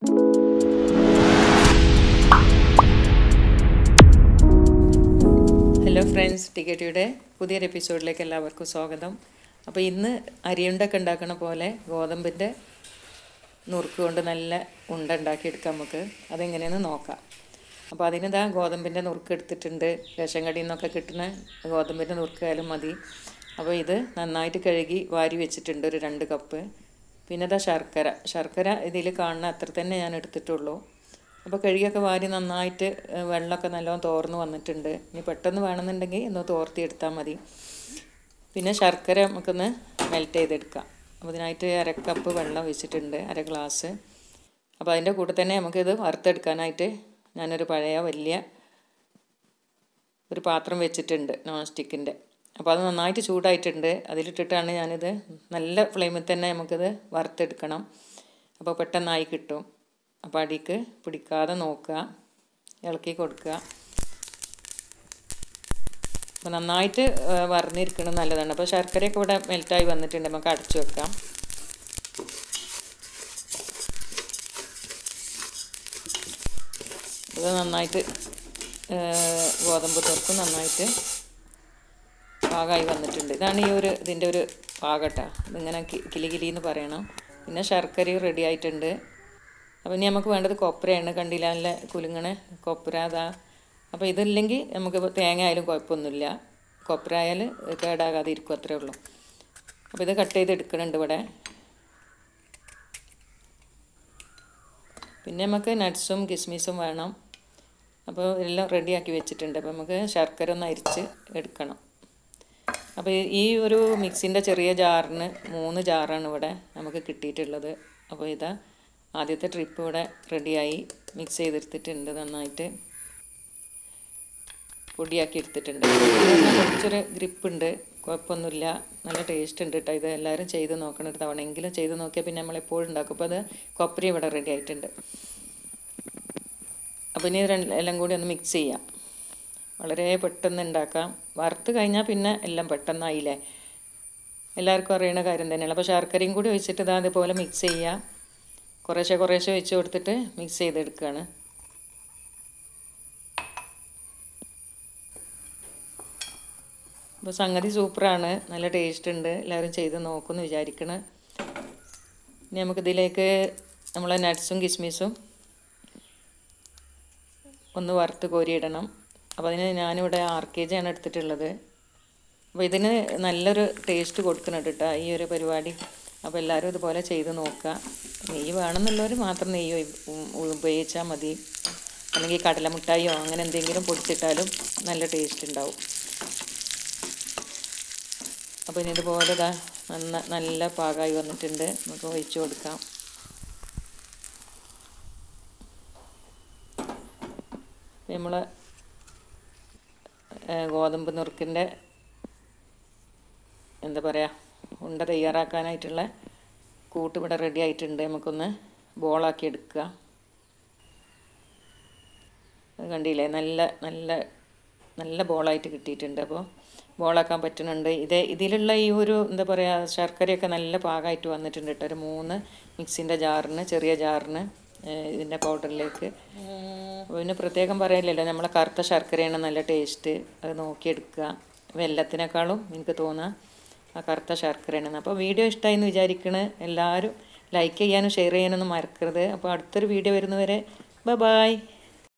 Hello friends, ടിക്കറ്റിയുടെ പുതിയൊരു എപ്പിസോഡിലേക്ക് എല്ലാവർക്കും സ്വാഗതം. അപ്പോൾ ഇന്ന് അരിയുണ്ടൊക്കെ ഉണ്ടാക്കണ പോലെ ഗോതമ്പിൻ്റെ നുറുക്ക് കൊണ്ട് നല്ല ഉണ്ട ഉണ്ടാക്കിയെടുക്കാം. നമുക്ക് അതെങ്ങനെയെന്ന് നോക്കാം. അപ്പോൾ അതിനിതാ ഗോതമ്പിൻ്റെ നുറുക്ക് എടുത്തിട്ടുണ്ട്. റേഷൻ കടയിൽ നിന്നൊക്കെ കിട്ടുന്ന ഗോതമ്പിൻ്റെ നുറുക്കായാലും മതി. അപ്പോൾ ഇത് നന്നായിട്ട് കഴുകി വാരി വെച്ചിട്ടുണ്ട്, ഒരു 2 കപ്പ്. പിന്നെ ഇതാ ശർക്കര ഇതിൽ കാണുന്ന അത്ര തന്നെ ഞാൻ എടുത്തിട്ടുള്ളൂ. അപ്പോൾ കഴുകിയൊക്കെ വാരി നന്നായിട്ട് വെള്ളമൊക്കെ നല്ലോണം തോർന്ന് വന്നിട്ടുണ്ട്. ഇനി പെട്ടെന്ന് വേണമെന്നുണ്ടെങ്കിൽ ഒന്ന് തോർത്തിയെടുത്താൽ മതി. പിന്നെ ശർക്കര നമുക്കൊന്ന് മെൽറ്റ് ചെയ്തെടുക്കാം. അപ്പോൾ ഇതിനായിട്ട് 1/2 കപ്പ് വെള്ളം ഒഴിച്ചിട്ടുണ്ട്, 1/2 ഗ്ലാസ്. അപ്പോൾ അതിൻ്റെ കൂടെ തന്നെ നമുക്കിത് വറുത്തെടുക്കാനായിട്ട് ഞാനൊരു പഴയ വലിയ ഒരു പാത്രം വെച്ചിട്ടുണ്ട്, നോൺ സ്റ്റിക്കിൻ്റെ. അപ്പോൾ അത് നന്നായിട്ട് ചൂടായിട്ടുണ്ട്. അതിലിട്ടിട്ടാണ് ഞാനിത് നല്ല ഫ്ലെയിമിൽ തന്നെ നമുക്കിത് വറുത്തെടുക്കണം. അപ്പോൾ പെട്ടെന്നായി കിട്ടും. അപ്പോൾ അടിക്ക് പിടിക്കാതെ നോക്കുക, ഇളക്കി കൊടുക്കുക. അപ്പോൾ നന്നായിട്ട് വറന്നിരിക്കണം, നല്ലതാണ്. അപ്പോൾ ശർക്കരയൊക്കെ ഇവിടെ മെൽറ്റായി വന്നിട്ടുണ്ട്. നമുക്ക് അടച്ചു വെക്കാം. ഇത് നന്നായിട്ട് ഗോതമ്പ് നുറുക്ക് നന്നായിട്ട് പാകമായി വന്നിട്ടുണ്ട്. ഇതാണ് ഇതിൻ്റെ ഒരു പാകട്ടാ. ഇതിങ്ങനെ കിലി എന്ന് പറയണം. പിന്നെ ശർക്കരയും റെഡി ആയിട്ടുണ്ട്. അപ്പോൾ ഇനി നമുക്ക് വേണ്ടത് കൊപ്രയാണ്. കണ്ടില്ല, നല്ല കുലുങ്ങണ കൊപ്ര അതാ. അപ്പോൾ ഇതില്ലെങ്കിൽ നമുക്ക് തേങ്ങ ആയാലും കുഴപ്പമൊന്നുമില്ല. കൊപ്ര ആയാൽ കേടാകാതെ ഇരിക്കും, അത്രേ ഉള്ളൂ. അപ്പോൾ ഇത് കട്ട് ചെയ്തെടുക്കണുണ്ട് ഇവിടെ. പിന്നെ നമുക്ക് നട്ട്സും കിസ്മിസും വേണം. അപ്പോൾ എല്ലാം റെഡിയാക്കി വെച്ചിട്ടുണ്ട്. അപ്പോൾ നമുക്ക് ശർക്കര ഒന്ന് അരിച്ച് എടുക്കണം. അപ്പോൾ ഈ ഒരു മിക്സിൻ്റെ ചെറിയ ജാറിന് 3 ജാറാണ് ഇവിടെ നമുക്ക് കിട്ടിയിട്ടുള്ളത്. അപ്പോൾ ഇതാ ആദ്യത്തെ ട്രിപ്പ് ഇവിടെ റെഡിയായി മിക്സ് ചെയ്തെടുത്തിട്ടുണ്ട്. നന്നായിട്ട് പൊടിയാക്കി എടുത്തിട്ടുണ്ട്. കുറച്ചൊരു ഗ്രിപ്പുണ്ട്, കുഴപ്പമൊന്നുമില്ല, നല്ല ടേസ്റ്റ് ഉണ്ട് കേട്ടോ. ഇത് എല്ലാവരും ചെയ്ത് നോക്കണം, ഒരു തവണയെങ്കിലും ചെയ്ത് നോക്കിയാൽ പിന്നെ നമ്മളെപ്പോഴും ഉണ്ടാക്കും. അപ്പോൾ അത് കൊപ്ര ഇവിടെ റെഡി ആയിട്ടുണ്ട്. അപ്പോൾ ഇനി എല്ലാം കൂടി ഒന്ന് മിക്സ് ചെയ്യാം. വളരെ പെട്ടെന്ന് ഉണ്ടാക്കാം. വറുത്ത് കഴിഞ്ഞാൽ പിന്നെ എല്ലാം പെട്ടെന്നായില്ലേ, എല്ലാവർക്കും അറിയുന്ന കാര്യം തന്നെയാണ്. അപ്പോൾ ശർക്കരയും കൂടി ഒഴിച്ചിട്ട് ഇതാ അതുപോലെ മിക്സ് ചെയ്യാം. കുറേശ്ശെ ഒഴിച്ച് കൊടുത്തിട്ട് മിക്സ് ചെയ്തെടുക്കുകയാണ്. അപ്പോൾ സംഗതി സൂപ്പറാണ്, നല്ല ടേസ്റ്റ് ഉണ്ട്. എല്ലാവരും ചെയ്ത് നോക്കുമെന്ന് വിചാരിക്കണം. ഇനി നമുക്കിതിലേക്ക് നമ്മളെ നട്ട്സും കിസ്മിസും ഒന്ന് വറുത്ത് കോരിയിടണം. അപ്പോൾ അതിന് ഞാനിവിടെ RKG ആണ് എടുത്തിട്ടുള്ളത്. അപ്പോൾ ഇതിന് നല്ലൊരു ടേസ്റ്റ് കൊടുക്കുന്നുണ്ട് കേട്ടോ ഈ ഒരു പരിപാടി. അപ്പോൾ എല്ലാവരും ഇതുപോലെ ചെയ്ത് നോക്കുക. നെയ്യ് വേണമെന്നുള്ളവർ മാത്രം നെയ്യ് ഉപയോഗിച്ചാൽ മതി. അല്ലെങ്കിൽ കടലമുട്ടായിയോ അങ്ങനെ എന്തെങ്കിലും പൊടിച്ചിട്ടാലും നല്ല ടേസ്റ്റ് ഉണ്ടാവും. അപ്പോൾ ഇനി ഇതുപോലെ ഇതാ നല്ല പാകമായി വന്നിട്ടുണ്ട്. നമുക്ക് ഒഴിച്ച് കൊടുക്കാം. നമ്മൾ ഗോതമ്പ് നുറുക്കിൻ്റെ എന്താ പറയുക, ഉണ്ട തയ്യാറാക്കാനായിട്ടുള്ള കൂട്ട് ഇവിടെ റെഡി ആയിട്ടുണ്ട്. നമുക്കൊന്ന് ബോളാക്കി എടുക്കുക. അത് കണ്ടില്ലേ, നല്ല നല്ല നല്ല ബോളായിട്ട് കിട്ടിയിട്ടുണ്ട്. അപ്പോൾ ബോളാക്കാൻ പറ്റുന്നുണ്ട്. ഇതിലുള്ള ഈ ഒരു എന്താ പറയുക, ശർക്കരയൊക്കെ നല്ല പാകമായിട്ട് വന്നിട്ടുണ്ട് കേട്ടോ. ഒരു 3 മിക്സിൻ്റെ ജാറിന്, ചെറിയ ജാറിന് ഇതിൻ്റെ പൗഡറിലേക്ക്. അപ്പോൾ പിന്നെ പ്രത്യേകം പറയില്ലല്ലോ, നമ്മളെ കറുത്ത ശർക്കരയാണ് നല്ല ടേസ്റ്റ്. അത് നോക്കിയെടുക്കുക. വെല്ലത്തിനേക്കാളും എനിക്ക് തോന്നുക ആ കറുത്ത ശർക്കരയാണ്. അപ്പോൾ വീഡിയോ ഇഷ്ടമായി എന്ന് വിചാരിക്കണേ. എല്ലാവരും ലൈക്ക് ചെയ്യാനും ഷെയർ ചെയ്യാനൊന്നും മറക്കരുത്. അപ്പോൾ അടുത്തൊരു വീഡിയോ വരുന്നവരെ ബൈ.